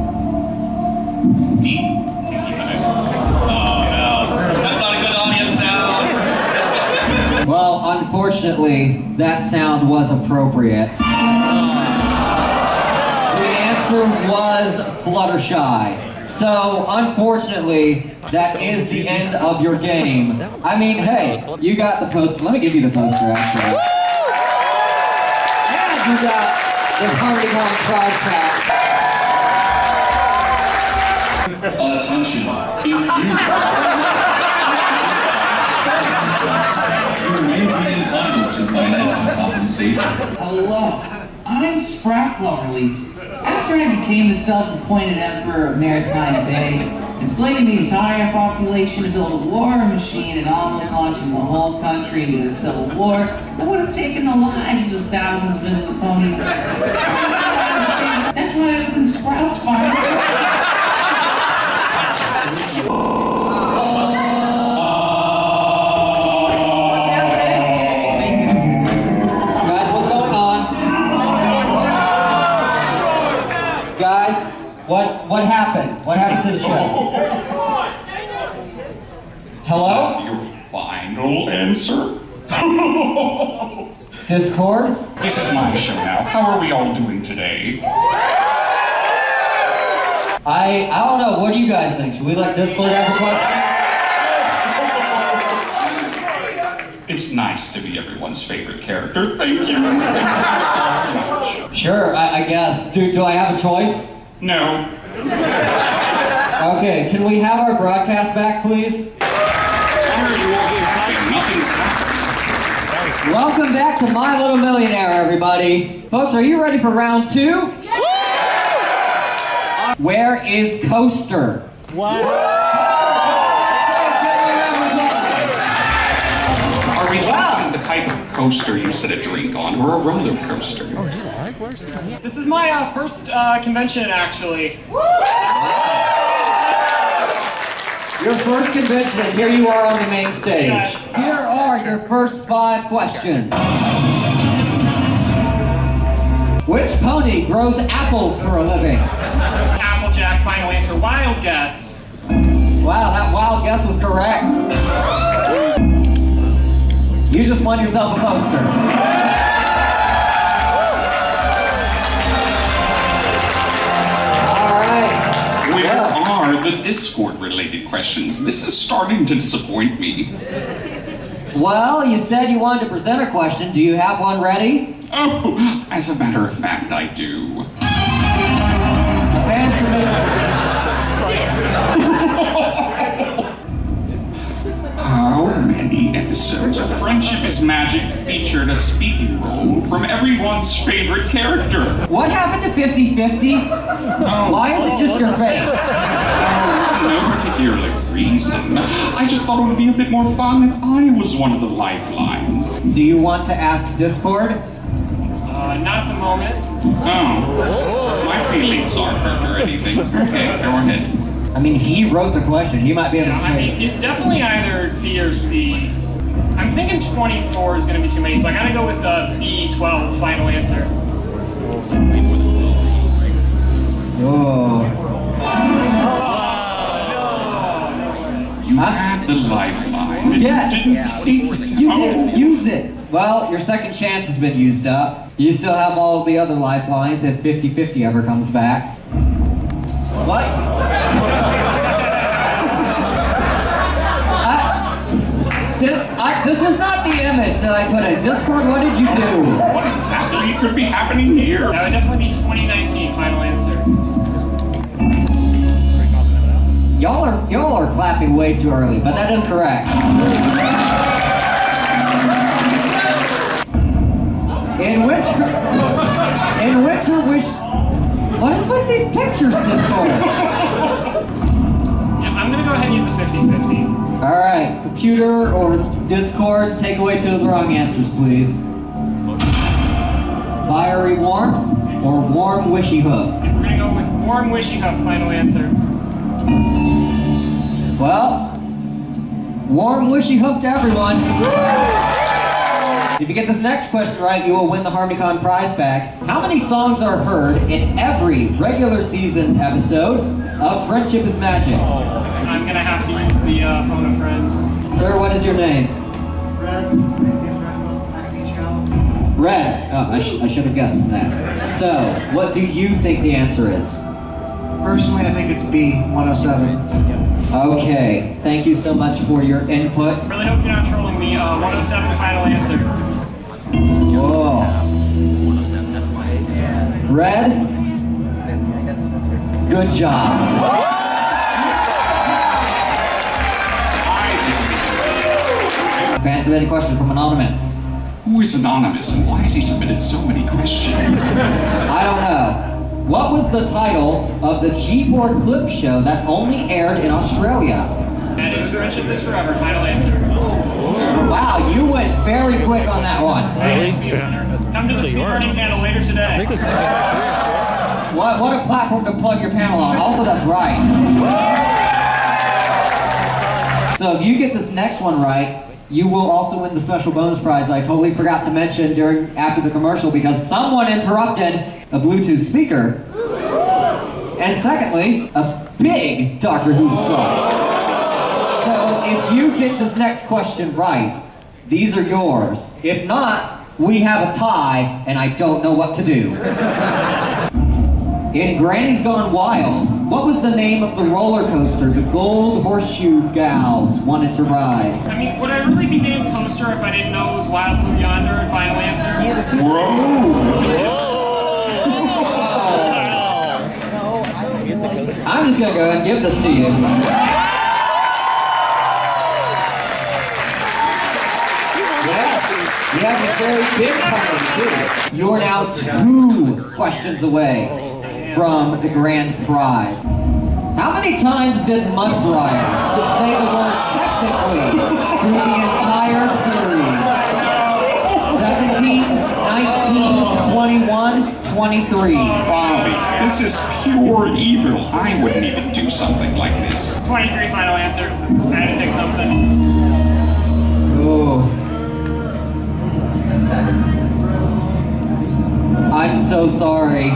N: D. Oh no, that's not a good audience sound.
A: Well, unfortunately, that sound was appropriate. The answer was Fluttershy. So, unfortunately, that is the end of your game. I mean, hey, you got the poster. Let me give you the poster, actually. And you got the HarmonyCon prize pack.
U: Attention. You may be entitled to financial compensation.
V: Hello, I'm Spracklarly. After I became the self-appointed Emperor of Maritime Bay, enslaving the entire population to build a war machine and almost launching the whole country into a civil war that would have taken the lives of thousands of innocent ponies. That's why I opened Sprouts Farm.
A: What what happened? What happened to the show? Hello?
U: Your final answer?
A: Discord?
U: This is my show now. How are we all doing today?
A: I I don't know. What do you guys think? Should we let Discord have a question?
U: It's nice to be everyone's favorite character. Thank you. Thank you so much.
A: Sure, I, I guess. Do do I have a choice?
U: No.
A: Okay, can we have our broadcast back, please? Welcome back to My Little Millionaire, everybody. Folks, are you ready for round two? Yeah! Where is Coaster?
U: Wow. Are we talking the type of coaster you sit a drink on, or a roller coaster?
R: This is my uh, first uh, convention, actually.
A: Your first convention, and here you are on the main stage.
R: Yes.
A: Here are your first five questions. Which pony grows apples for a living?
R: Applejack, final answer. Wild guess.
A: Wow, that wild guess was correct. You just won yourself a poster.
U: Where are the Discord-related questions? This is starting to disappoint me.
A: Well, you said you wanted to present a question. Do you have one ready?
U: Oh, as a matter of fact, I do.
A: The fans submitted.
U: How many episodes of Friendship is Magic featured a speaking role from everyone's favorite character?
A: What happened to fifty fifty? Oh, why is it just your face?
U: Oh, no particular reason. I just thought it would be a bit more fun if I was one of the lifelines.
A: Do you want to ask Discord?
R: Uh, not at the moment.
U: Oh, my feelings aren't hurt or anything. Okay, go ahead.
A: I mean, he wrote the question. He might be able to
R: I mean, it's definitely either B or C. I'm thinking twenty-four is going to be too many, so I got to go with uh, B twelve, final answer.
A: Oh.
U: You had the lifeline.
A: Yeah.
U: You didn't take it.
A: You didn't use it. Well, your second chance has been used up. You still have all the other lifelines if fifty fifty ever comes back. What? I, did, I, this was not the image that I put in. Discord, what did you do?
U: What exactly could be happening here?
R: That would definitely be twenty nineteen, final answer.
A: Y'all are y'all are clapping way too early, but that is correct. In winter, in winter wish. What is with these pictures, Discord?
R: Yeah, I'm gonna go ahead and use the fifty fifty.
A: All right, computer or Discord, take away two of the wrong answers, please. Fiery warmth or warm wishy hoof?
R: We're gonna go with warm wishy hoof, final answer.
A: Well, warm wishy hoof to everyone. If you get this next question right, you will win the HarmonyCon prize pack. How many songs are heard in every regular season episode of Friendship is Magic?
R: I'm gonna have to use the uh, phone a friend.
A: Sir, what is your name? Red. Oh, I, sh I should have guessed from that. So, what do you think the answer is?
J: Personally, I think it's B, one oh seven.
A: Okay, thank you so much for your input.
R: Really hope you're not trolling me. Uh, one oh seven final answer.
A: Whoa. Red, good job. Fans have any questions from Anonymous?
U: Who is Anonymous and why has he submitted so many questions?
A: I don't know. What was the title of the G four clip show that only aired in Australia?
R: That is Friendship is Forever, final answer.
A: Wow, you went very quick on that one.
R: Hey, come to the speedrunning panel later today.
A: What, what a platform to plug your panel on. Also, that's right. So if you get this next one right, you will also win the special bonus prize I totally forgot to mention during after the commercial because someone interrupted a Bluetooth speaker. And secondly, a big Doctor Who plush. So if you get this next question right, these are yours. If not, we have a tie and I don't know what to do. In Granny's Gone Wild, what was the name of the roller coaster the Gold Horseshoe Gals wanted to ride?
R: I mean, would I really be named Coaster if I didn't know it was Wild Blue Yonder and final answer?
U: Whoa!
A: I'm just gonna go ahead and give this to you. Yes, you have a very big company too. You are now two questions away from the grand prize. How many times did Mudbriar say the word technically through the entire series? seventeen, nineteen, twenty-one, twenty-three.
U: Bobby, this is pure evil. I wouldn't even do something like this.
R: twenty-three final answer. I had to pick something.
A: Ooh. I'm so sorry.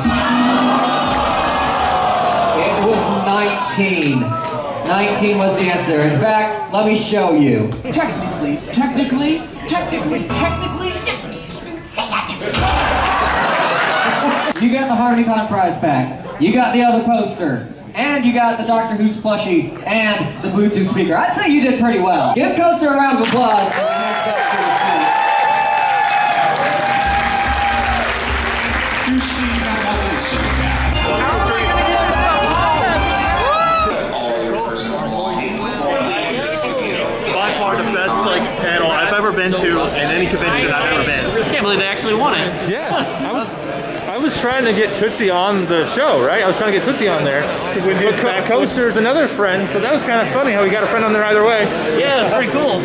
A: It was nineteen. nineteen was the answer. In fact, let me show you.
V: Technically, technically, technically, technically,
A: You got the HarmonyCon prize pack. You got the other poster. And you got the Doctor Who's plushie and the Bluetooth speaker. I'd say you did pretty well. Give Coaster a round of applause.
U: You see, that wasn't so bad.
D: By far the best like panel I've ever been to in any convention I've ever been.
G: I can't believe they actually won it.
C: Yeah, I was I was trying to get Tootsie on the show, right? I was trying to get Tootsie on there. To win his Co Coaster's another friend, so that was kind of funny how we got a friend on there either way.
G: Yeah, it's pretty cool.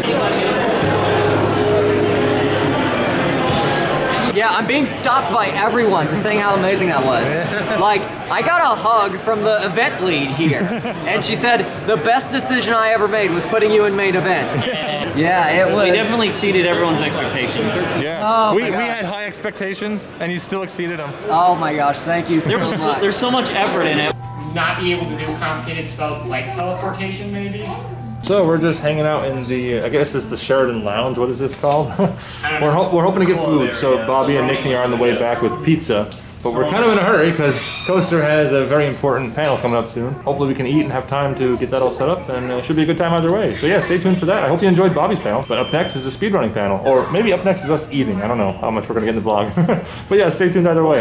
A: Yeah, I'm being stopped by everyone just saying how amazing that was. Like, I got a hug from the event lead here, and she said, the best decision I ever made was putting you in main events. Yeah, it was.
G: We definitely exceeded everyone's expectations.
C: Yeah,
A: oh
C: we, we had high expectations, and you still exceeded them.
A: Oh my gosh, thank you so
G: there was,
A: much.
G: There's so much effort in it.
R: Not be able to do complicated spells like teleportation, maybe?
C: So we're just hanging out in the, I guess it's the Sheridan Lounge. What is this called? we're, ho we're hoping to get food, so Bobby and Nickney are on the way back with pizza. But we're kind of in a hurry because Coaster has a very important panel coming up soon. Hopefully we can eat and have time to get that all set up, and it should be a good time either way. So yeah, stay tuned for that. I hope you enjoyed Bobby's panel. But up next is the speedrunning panel, or maybe up next is us eating. I don't know how much we're gonna get in the vlog. But yeah, stay tuned either way.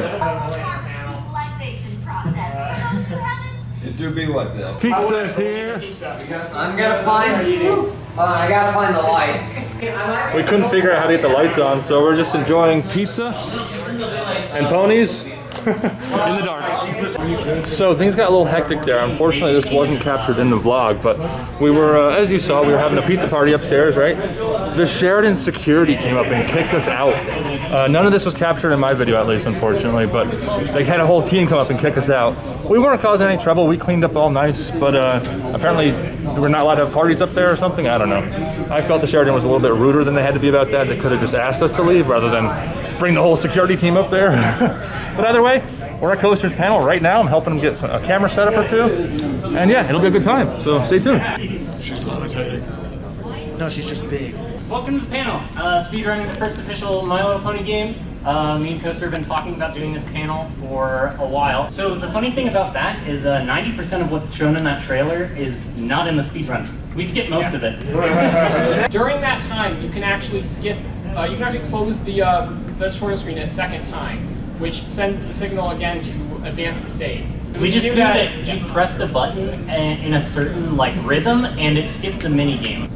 H: It do be like that.
C: Pizza's here.
A: I'm gonna find. Uh, I gotta find the lights.
C: We couldn't figure out how to get the lights on, so we're just enjoying pizza and ponies In the dark. So things got a little hectic there. Unfortunately, this wasn't captured in the vlog, but we were, uh, as you saw, we were having a pizza party upstairs, right? The Sheridan security came up and kicked us out. Uh, none of this was captured in my video, at least, unfortunately, but they had a whole team come up and kick us out. We weren't causing any trouble. We cleaned up all nice, but uh, apparently we're not allowed to have parties up there or something. I don't know. I felt the Sheridan was a little bit ruder than they had to be about that. They could have just asked us to leave rather than bring the whole security team up there. But either way, we're at Coaster's panel right now. I'm helping them get some, a camera set up or two. And yeah, it'll be a good time. So stay tuned.
E: She's levitating.
B: No, she's just big.
R: Welcome to the panel. Uh, speedrunning the first official My Little Pony game. Uh, me and Coaster have been talking about doing this panel for a while. So the funny thing about that is uh, ninety percent of what's shown in that trailer is not in the speedrun. We skip most yeah. of it.
F: During that time, you can actually skip, uh, you can actually close the, uh, the tutorial screen a second time, which sends the signal again to advance the stage.
R: We just knew that, that you pressed a button in a certain like rhythm and it skipped the mini game.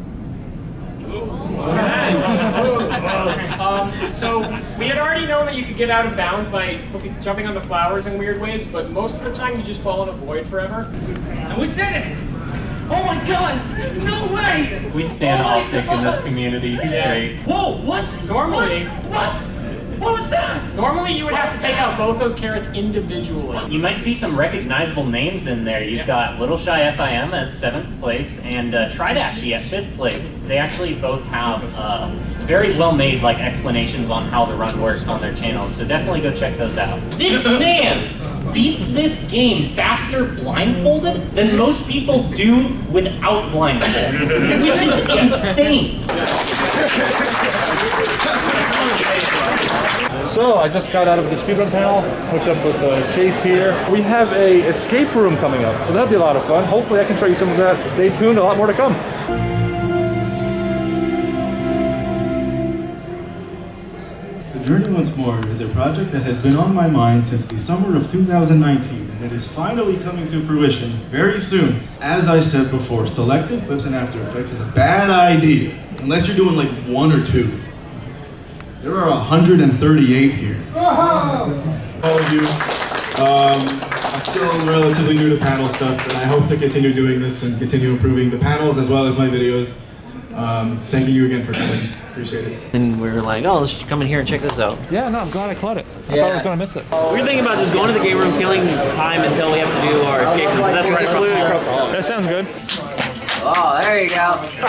F: um, so we had already known that you could get out of bounds by jumping on the flowers in weird ways, but most of the time you just fall in a void forever.
B: And we did it! Oh my god! No way!
R: We stand oh Optic in this community. He's
B: yes.
R: great.
B: Whoa! What?
F: Normally,
B: what? What? What was that?
F: Normally you would have to take out both those carrots individually.
R: You might see some recognizable names in there. You've yeah. got Little Shy F I M at seventh place and uh, Tridashy at fifth place. They actually both have uh, very well-made like explanations on how the run works on their channels, so definitely go check those out. This man beats this game faster blindfolded than most people do without blindfold, which is insane.
C: So I just got out of the speedrun panel, hooked up with uh, Chase here. We have a escape room coming up, so that'll be a lot of fun. Hopefully I can show you some of that. Stay tuned, a lot more to come.
W: The Journey Once More is a project that has been on my mind since the summer of two thousand nineteen, and it is finally coming to fruition very soon. As I said before, selecting clips in After Effects is a bad idea, unless you're doing like one or two. There are one hundred thirty-eight here. All of you. Um, I'm still relatively new to panel stuff, and I hope to continue doing this and continue improving the panels as well as my videos. Um, thank you again for coming. Appreciate it.
B: And we were like, oh, let's come in here and check this out.
C: Yeah, no, I'm glad I caught it. I
B: yeah.
C: thought I was going to miss it.
B: We
T: were thinking about just going to the game room, killing time until we have to do our escape room. That's right across the hall.
C: That sounds good.
A: Oh, there you go.
T: Oh.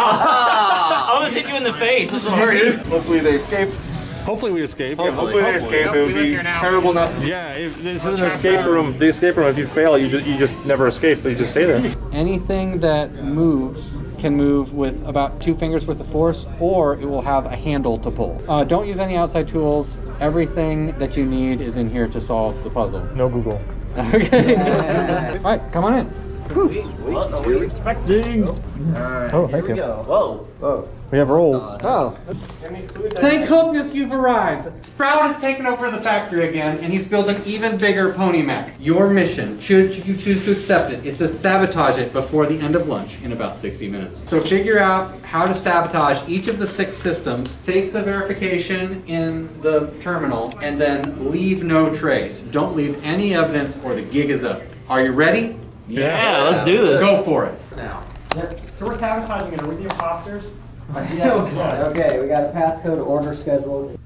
T: I almost hit you in the face. This will hurt you.
E: Hopefully they escape.
C: Hopefully we escape.
E: Hopefully, hopefully they escape. It would be terrible not to.
C: Yeah, if this is an escape room. The escape room. If you fail, you just you just never escape. But you just stay there.
X: Anything that moves can move with about two fingers worth of force, or it will have a handle to pull. Uh, don't use any outside tools. Everything that you need is in here to solve the puzzle.
C: No Google.
X: Okay. All right, come on in.
T: What are we expecting?
C: Right, oh, thank you.
T: Go. Whoa.
X: Whoa.
C: We have rolls.
X: Oh. Thank goodness you've arrived. Sprout has taken over the factory again, and he's built an even bigger pony mech. Your mission, should you choose to accept it, is to sabotage it before the end of lunch in about sixty minutes. So figure out how to sabotage each of the six systems, take the verification in the terminal, and then leave no trace. Don't leave any evidence or the gig is up. Are you ready?
T: Yeah, yeah, let's do this.
X: Go for it.
F: Now. So we're sabotaging it. Are we the imposters?
A: Yes. Okay, we got a passcode order scheduled.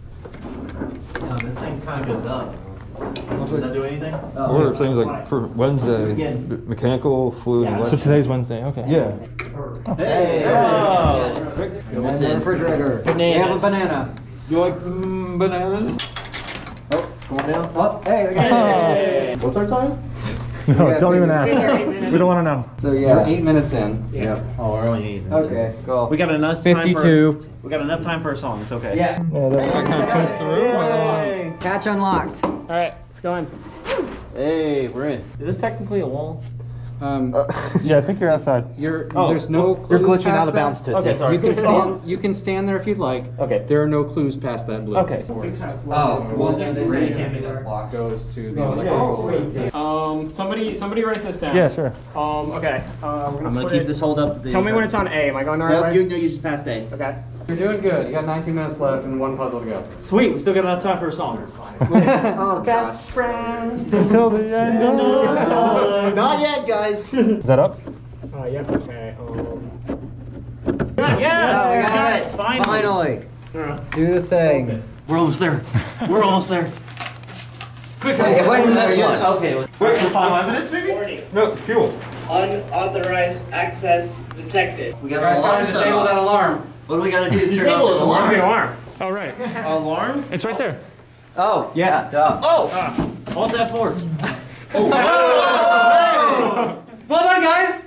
D: Oh, this thing kind of goes up. Does that do anything?
C: Oh, order things like for Wednesday, mechanical, fluid, yeah. So today's Wednesday, okay. Yeah.
A: Oh. Hey! Oh. What's in the refrigerator?
F: Bananas.
A: We have a banana. You like mm, bananas? Oh, it's going down. Oh, hey, we got
F: hey.
A: it. What's our time?
C: No, don't even ask. We don't want to know.
X: So yeah, we're eight minutes in.
A: Yeah.
D: Oh, we're only eight minutes
A: Okay,
D: in.
A: cool.
T: We got enough time
X: fifty-two.
T: For, we got enough time for a song. It's okay.
A: Yeah.
C: Yeah, that kind of came through.
A: Catch unlocked.
F: All right, let's go in.
D: Hey, we're in.
T: Is this technically a wall?
X: Um,
C: uh, yeah, I think you're outside.
X: You're oh, there's no clues.
D: You're glitching
X: past
D: out of bounds to
T: Okay, sorry.
X: You can stand. You can stand there if you'd like.
T: Okay.
X: There are no clues past that blue.
T: Okay.
A: Oh, well, then they say you can't be that block.
X: Goes to the
F: Oh,
X: electrical.
F: wait. Um, somebody, somebody write this down.
C: Yeah, sure.
F: Um, okay. Uh, we're gonna
D: I'm gonna
F: put
D: keep
F: it,
D: this hold up.
F: Tell me when it's on A. Am I going the right
D: yep,
F: way?
D: you, no, you just passed A.
F: Okay.
X: You're doing good. You got nineteen minutes left and one puzzle to go.
G: Sweet, we still got enough time for a song.
D: Oh,
X: Best friends
C: until the end of time.
D: Not yet, guys.
C: Is that up?
F: Uh, yeah, okay. Um...
A: Yes!
G: Yes!
A: Oh, we got it!
G: Finally.
A: Finally! Do the thing.
G: We're almost there. We're almost there. Quick,
A: Wait, wait, this one.
D: Okay. Wait for final evidence, maybe?
C: No, fuel.
B: Unauthorized access detected.
A: We got an alarm. Disable that alarm. What do we gotta do to turn off this alarm?
C: alarm. Oh, right.
D: Alarm?
C: It's right there.
A: Oh, yeah, duh.
D: Oh!
G: Hold that forward.
A: Oh! Well done, guys!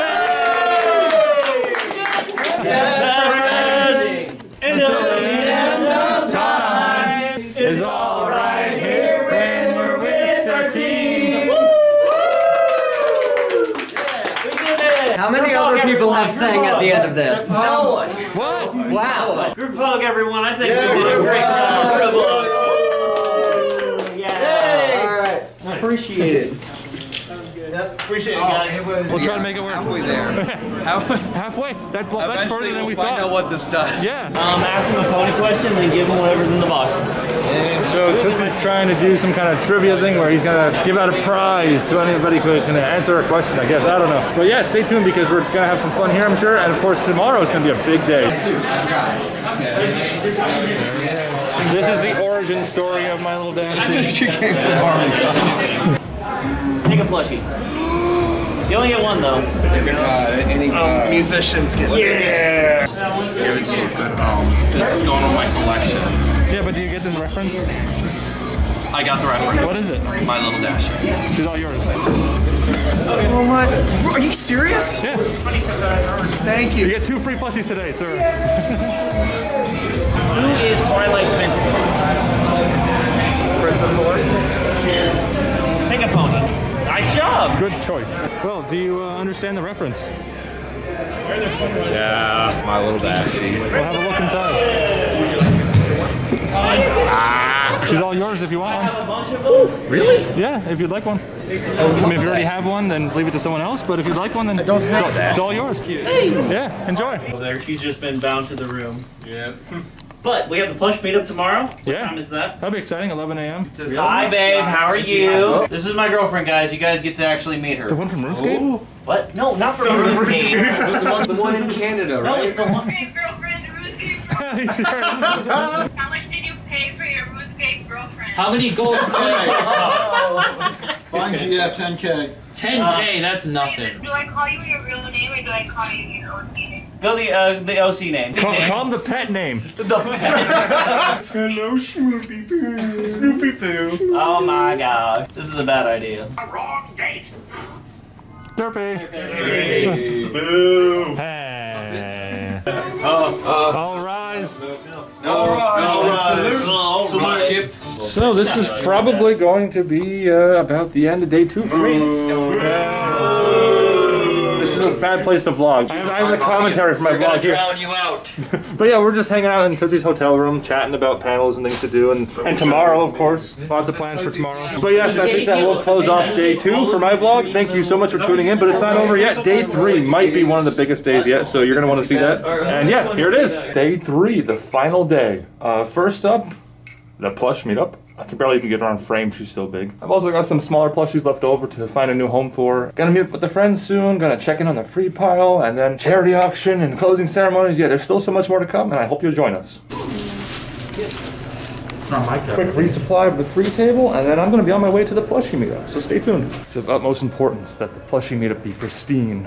G: Yes!
D: Until the end of time
C: is all right here when we're with our team.
A: How many other people have sang at the end of this? No one.
C: What?
A: Wow.
G: Group hug, everyone. I think
D: Yeah,
G: we did a
D: group
G: great
D: hug.
G: job.
D: Let's
G: Woo! Yeah. All right. Appreciate it.
D: Yep, appreciate it, guys.
C: We'll try to make it work.
H: Halfway there.
C: Halfway. That's well, that's further
H: Eventually
C: than
H: we'll
C: we
H: find
C: thought.
H: out what this does.
C: Yeah.
G: Um, ask him a pony question and then give him whatever's in the box.
C: So Tootsie's trying to do some kind of trivia thing where he's gonna give out a prize to anybody who can answer a question, I guess. I don't know. But yeah, stay tuned because we're gonna have some fun here, I'm sure. And of course, tomorrow is gonna be a big day. This is the origin story of my little dad.
E: She came from HarmonyCon.
G: Take a plushie. You only get one though.
H: Uh, any uh,
E: Musicians get
G: Yeah.
H: give it to you. Good home. This is going on my collection.
C: Yeah, but do you get this reference?
H: I got the reference.
C: What is it?
H: My Little Dasher.
C: It's all yours.
H: Oh my! Are you serious?
C: Yeah.
H: Thank you.
C: You get two free plushies today, sir.
G: Who is Twilight's mentor?
C: Princess Celeste.
G: Cheers. Take a pony. Nice job.
C: Good choice. Well, do you uh, understand the reference?
H: Yeah, My Little Dasher.
C: We'll have a look inside. Ah, she's all yours if you want one.
H: Really?
C: Yeah, if you'd like one. I mean, if you already have one, then leave it to someone else. But if you'd like one, then I don't have it's, that. It's all yours. Yeah, enjoy.
G: Well, there, she's just been bound to the room.
H: Yeah.
G: But we have the plush meetup tomorrow. What
C: Yeah.
G: time is that?
C: That'll be exciting. eleven A M
G: Really? Hi, babe. How are you? This is my girlfriend, guys. You guys get to actually meet her.
C: The one from RuneScape?
G: Ooh. What? No, not from RuneScape.
H: the, one, the one in Canada, right?
G: No, it's the one.
L: Hey, girlfriend, RuneScape girlfriend. How much did you pay for your RuneScape girlfriend?
G: How many gold coins it
E: Fine G F ten K.
G: ten K, that's nothing.
L: Do I call you your real name or do I call you your O C name?
G: Go the uh, the O C name.
C: Call, call him the pet name.
G: The pet.
E: Hello, Swoopy Poo. Swoopy Poo.
G: Oh my god. This is a bad idea.
L: Wrong date.
C: Derpy.
H: Hey.
E: Boo.
C: Hey.
H: Oh, uh,
C: All rise.
H: no, no, rise.
G: All
H: So
G: right.
H: skip.
C: So this is probably going to be uh, about the end of day two for me. This is a bad place to vlog. I have, I have the commentary for my
G: We're gonna
C: vlog here.
G: drown you out.
C: But yeah, we're just hanging out in Tootsie's hotel room, chatting about panels and things to do, and, and tomorrow, of course. Lots of plans for tomorrow. But yes, I think that will close off day two for my vlog. Thank you so much for tuning in, but it's not over yet. Day three might be one of the biggest days yet, so you're going to want to see that. And yeah, here it is. Day three, the final day. Uh, first up, the plush meetup. I can barely even get her on frame, she's so big. I've also got some smaller plushies left over to find a new home for. Gonna meet up with the friends soon, gonna check in on the free pile, and then charity auction and closing ceremonies. Yeah, there's still so much more to come, and I hope you'll join us.
E: Not my cup.
C: Quick resupply of the free table, and then I'm gonna be on my way to the plushie meetup, so stay tuned. It's of utmost importance that the plushie meetup be pristine.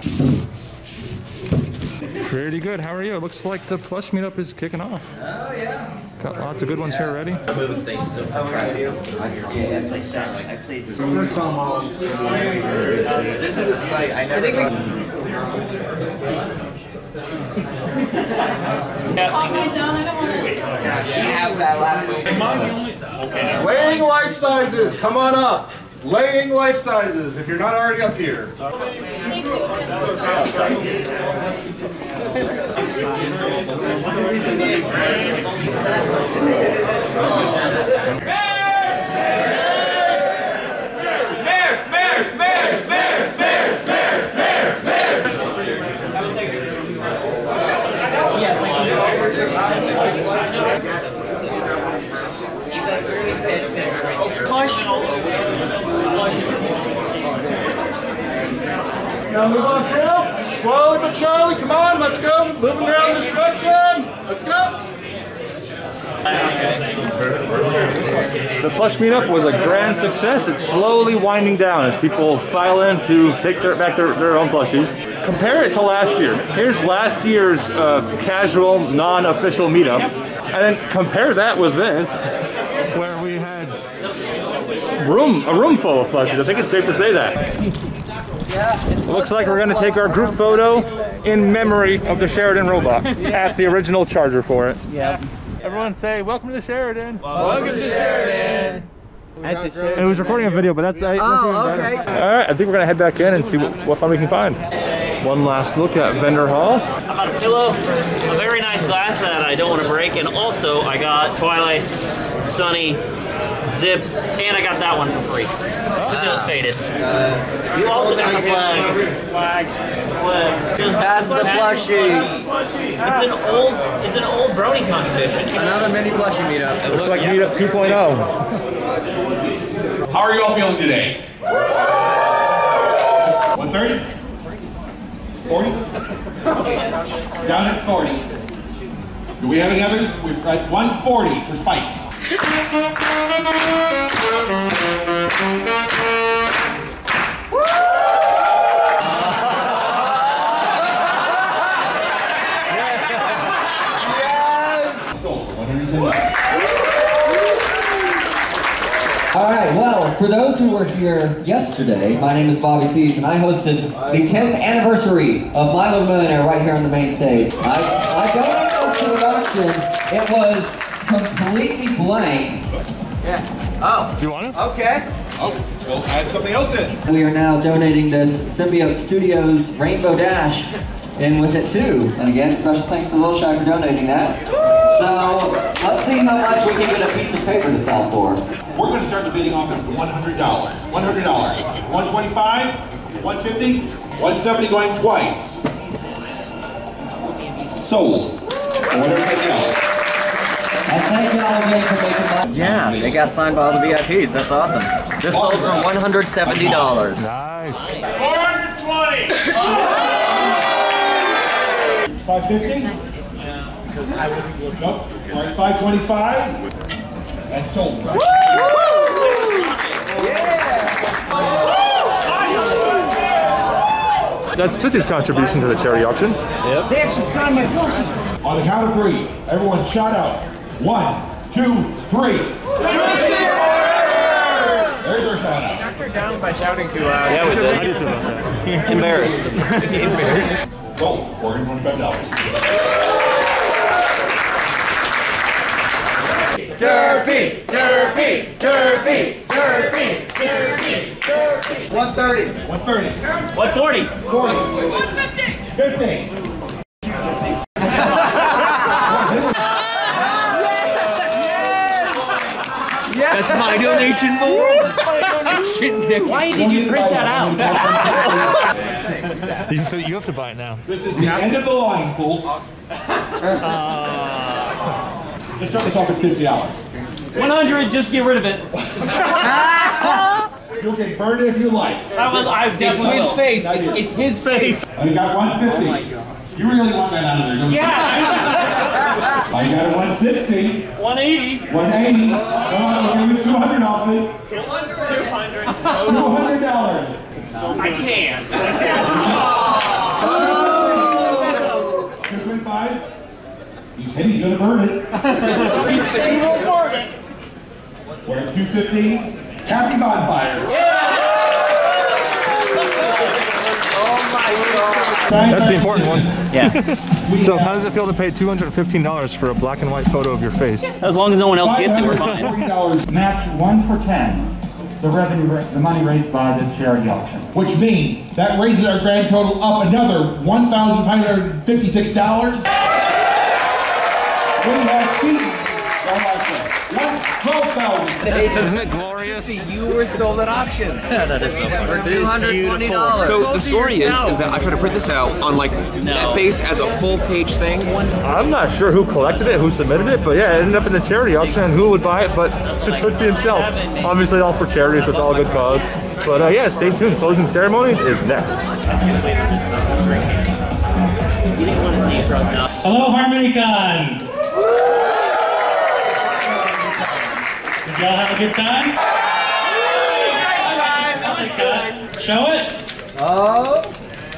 C: Pretty good, how are you? It looks like the plush meetup is kicking off.
A: Oh, yeah.
C: Got lots of good ones here already.
A: I'm moving things still. How are you? Yeah, I played Saturday. I played. This is a site I never. Have that last one.
E: Laying life sizes, come on up. Laying life sizes, if you're not already up here. Now move on through. Slowly but surely. Come on, let's go. Moving around this direction. Let's go.
C: The plush meetup was a grand success. It's slowly winding down as people file in to take their, back their, their own plushies. Compare it to last year. Here's last year's uh, casual, non-official meetup. And then compare that with this, where we had room, a room full of plushies. I think it's safe to say that. Looks like we're going to take our group photo in memory of the Sheridan robot at the original charger for it.
A: Yeah.
C: Everyone say, welcome to Sheridan.
A: Welcome to Sheridan.
C: At the Sheridan. It was recording a video, but that's... I,
A: oh, okay.
C: All right, I think we're going to head back in and see what, what fun we can find. One last look at vendor hall.
G: I got a pillow, a very nice glass that I don't want to break, and also I got Twilight, Sunny, Zip, and I got that one for free because it was faded. Uh, you also got the flag. Flag. Flag.
A: Pass the plushie.
G: It's an old, it's an old BronyCon tradition.
A: Another mini plushie meetup.
C: It looks like meetup two point oh.
U: How are you all feeling today? one thirty? forty? Down at forty. Do we have any others? We've got one forty for Spike.
A: All right, well, for those who were here yesterday, my name is Bobby Sees, and I hosted the tenth anniversary of My Little Millionaire right here on the main stage. I, I donated this to the auction. It was completely blank.
B: Yeah. Oh.
C: Do you want it?
B: Okay.
U: Oh, we'll add something else in.
A: We are now donating this Symbiote Studios Rainbow Dash in with it too. And again, special thanks to Lil Shy for donating that. So let's see how much we can get a piece of paper to sell for.
U: We're going to start the bidding off at one hundred dollars. one hundred dollars. one twenty-five, one fifty, one seventy going twice. Sold. Order taken out.
A: And thank you all again for making that. Yeah, they got signed by all the V I Ps. That's awesome. This sold for one hundred seventy dollars.
C: Nice.
M: four hundred twenty.
U: five fifty? Nope. All right, five twenty-five. And sold.
C: That's Tootsie's contribution to the charity auction.
U: Yep. They actually signed my plushies. On the count of three, everyone shout out. One, two, three. Tootsie! There's our shout out.
F: Knocked her down by shouting too loud.
G: Yeah, we did. Embarrassed. Embarrassed.
U: Sold. four hundred twenty-five dollars.
B: Derpy, derpy, derpy, derpy, derpy, derpy. one thirty.
U: one thirty.
G: one forty.
U: forty.
B: one fifty.
U: fifty.
H: That's my donation board. My donation.
G: Why did you print that out?
C: you, have to, you have to buy it now.
U: This is the end of the line, folks. Let's start this off at fifty dollars.
G: one hundred, just get rid of it.
U: You can burn it if you like.
G: I will, I definitely
H: It's his
G: will.
H: face. It's, it's his face.
U: I got one fifty. You really want that out of there, don't you?
G: Yeah.
U: I got a one sixty.
G: one eighty.
U: one eighty. Come on, we'll give you two hundred off it.
G: two hundred.
U: two hundred dollars.
G: I can't.
U: two twenty-five. He said he's gonna burn it.
B: He said he won't burn it.
U: We're at two fifty. Happy bonfire.
B: Oh my God.
C: That's the important one.
G: Yeah.
C: So how does it feel to pay two hundred fifteen dollars for a black and white photo of your face?
G: As long as no one else gets it, we're fine.
I: Match one for ten. The revenue, the money raised by this charity auction.
U: Which means that raises our grand total up another one thousand five hundred fifty-six dollars. We have beaten, one
H: Isn't it glorious? You were sold at auction.
G: Yeah, that is so funny.
H: For two hundred twenty dollars. So the story is, is that I tried to print this out on like that face as a full page thing.
C: I'm not sure who collected it, who submitted it, but yeah, it ended up in the charity auction and who would buy it but Tootsie himself. Obviously all for charity, so it's all good cause. But uh, yeah, stay tuned. Closing ceremonies is next.
M: Hello, HarmonyCon! Did y'all have a good time? Show it!
B: Oh!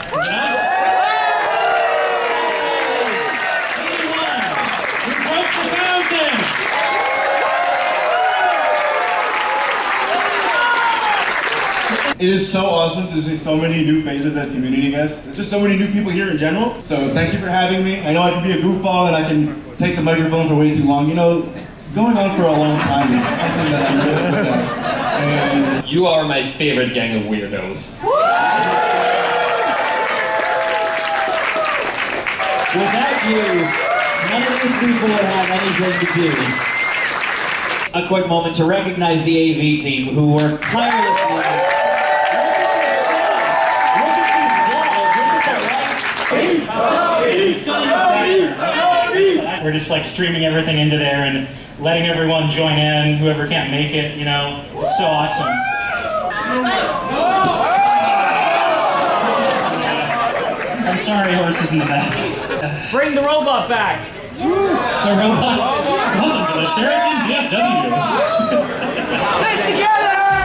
W: It is so awesome to see so many new faces as community guests. There's just so many new people here in general. So thank you for having me. I know I can be a goofball and I can take the microphone for way too long. You know, going on for a long time is something that I'm really good at. And
N: you are my favorite gang of weirdos.
K: Without you, none of these people would have anything to do. A quick moment to recognize the A V team who worked tirelessly.
M: We're just like streaming everything into there and letting everyone join in, whoever can't make it, you know, it's so awesome. I'm sorry, horses in the back.
G: Bring the robot back.
M: The robot? Welcome to the Sheraton D F W.
B: Let's together!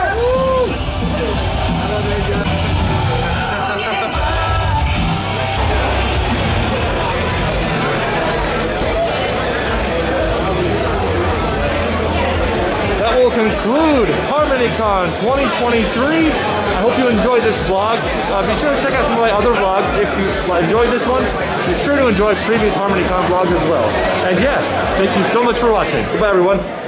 C: That will conclude HarmonyCon twenty twenty-three. I hope you enjoyed this vlog. Uh, be sure to check out some of my other vlogs. If you enjoyed this one, be sure to enjoy previous HarmonyCon vlogs as well. And yeah, thank you so much for watching. Goodbye, everyone.